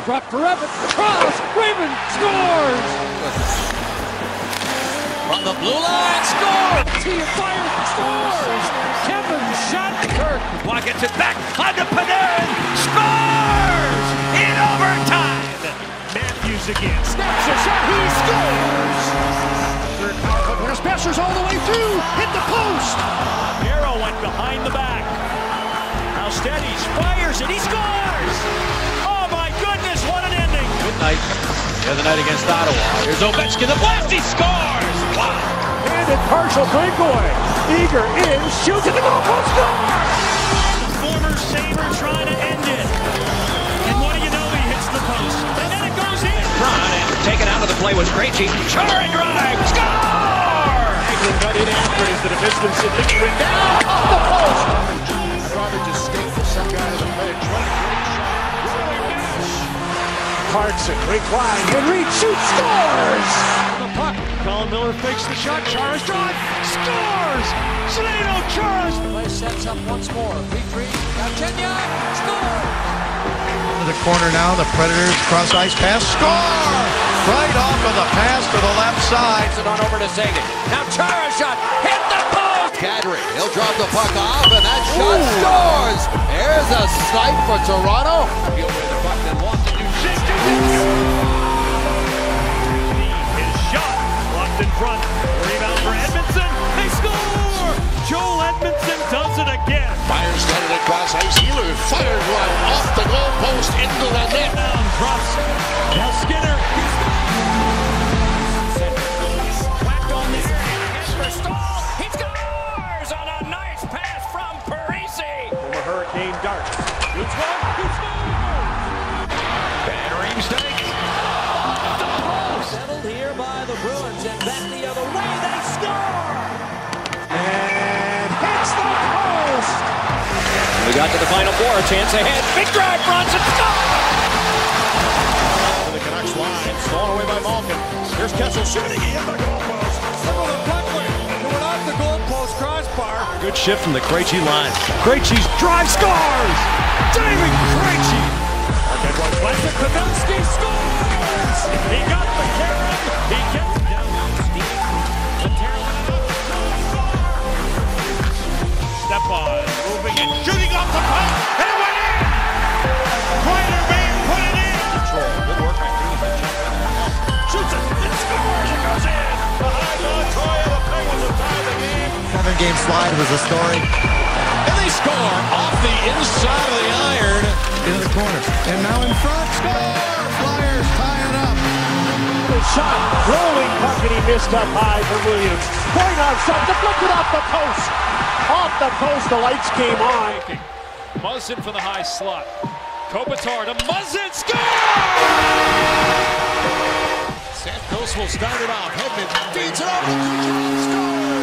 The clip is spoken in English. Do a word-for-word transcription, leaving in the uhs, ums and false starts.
Struck for Evans. Cross. Raven scores. From the blue line, score! T fire scores. Kevin shot. Kirk. Block gets it back. Onto Panarin. Scores in overtime. Matthews again. Snaps a shot. He scores. Third power play. Winner Spessers all the way through. Hit the post. Arrow went behind the back. Now Steadies fires and he scores. Oh my goodness, what an ending. Good night. The other night against Ottawa. Here's Ovechkin, the blast, he scores! Wow! Handed partial breakaway. Eager in, shoots at the goal post, score! Former Sabre trying to end it. And what do you know, he hits the post. And then it goes in. Front and taken out of the play was Krejci. Chara drive, score! Franklin got in after it as the defenseman Sidney went down off the post. I'd rather just skate for some guy to play a great shot. Clarkson, great line. Henry shoots, scores! The puck. Colin Miller fakes the shot. Chara's drive. Scores! Zdeno Chara's. Play sets up once more. three three. Galchenyuk scores! To the corner now. The Predators cross ice pass. Score! Right off of the pass to the left side. It on over to Sagan. Now Chara shot. Hit the post! Kadri, he'll drop the puck off, and that shot Ooh. scores! There's a snipe for Toronto. Field where the puck then walked into His shot blocked in front. Rebound for Edmondson. They score! Joel Edmondson does it again. Myers got it across ice. Healer fired one off the goal post into the net. Down, drops. Now Skinner. Whacked on the air. Against for Stahl. He scores on a nice pass from Parisi. Over Hurricane Dart. Shoots one. He scores! Battering stake. Settled here by the Bruins and back the other way. They score! And hits the post. We got to the final four. A chance ahead. Big drive, Bronson. Score! The Canucks line. Stolen away by Malkin. Here's Kessel shooting. He hit the goalpost. Over the puck went. It went off the goalpost crossbar. Good shift from the Krejci line. Krejci's drive scores! David Krejci! Again, one classic. Pavelski scores! He got the Karen. He gets it down. Step on, moving and shooting off the puck. And it went in! Ryder Bay put it in! Control. Good work by Green. Shoots it. It scores. It goes in. Behind Montoya, the Penguins have tied the game. Seven game slide was a story. And they score off the inside of the iron. Into the corner. And now in front. Score! Flyers tie it up. The shot. Rolling puck and he missed up high for Williams. Point on shot. Deflected off the post. Off the post. The lights came on. Muzzin for the high slot. Kopitar to Muzzin. Score! Santos will start it off. Hedman feeds it over. Score!